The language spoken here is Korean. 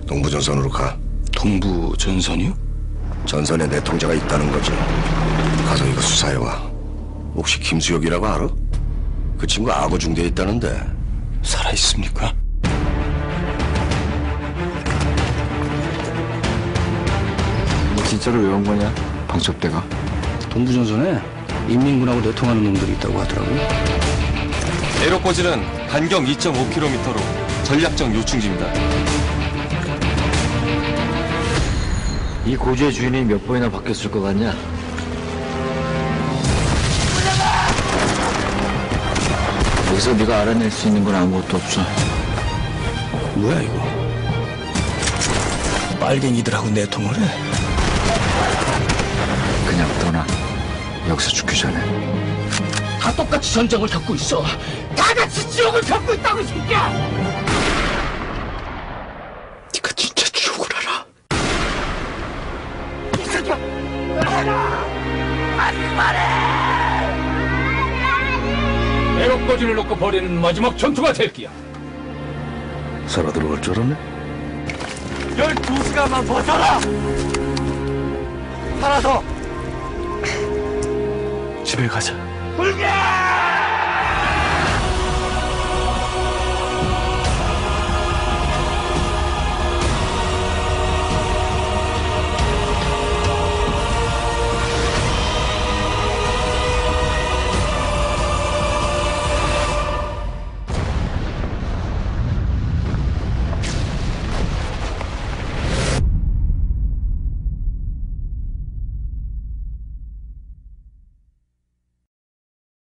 동부전선으로 가. 동부전선이요? 전선에 내 통자가 있다는 거지. 가서 이거 수사해와. 혹시 김수혁이라고 알아? 그 친구 악어 중대에 있다는데. 살아있습니까? 너 진짜로 왜 온 거냐? 방첩대가? 동부전선에 인민군하고 내통하는 놈들이 있다고 하더라고. 에로포즈는 반경 2.5km로 전략적 요충지입니다. 이 고지의 주인이 몇 번이나 바뀌었을 것 같냐? 여기서 네가 알아낼 수 있는 건 아무것도 없어. 뭐야 이거? 빨갱이들하고 내통을 해? 그냥 떠나. 여기서 죽기 전에. 다 똑같이 전쟁을 겪고 있어. 다 같이 지옥을 겪고 있다고 이 새끼야! 네가 진짜 지옥을 알아? 이 새끼야! 에로포즈를 놓고 벌이는 마지막 전투가 될 기야. 살아 들어갈 줄 알았네? 12시간만 버텨라! 살아서! 집에 가자. 불게!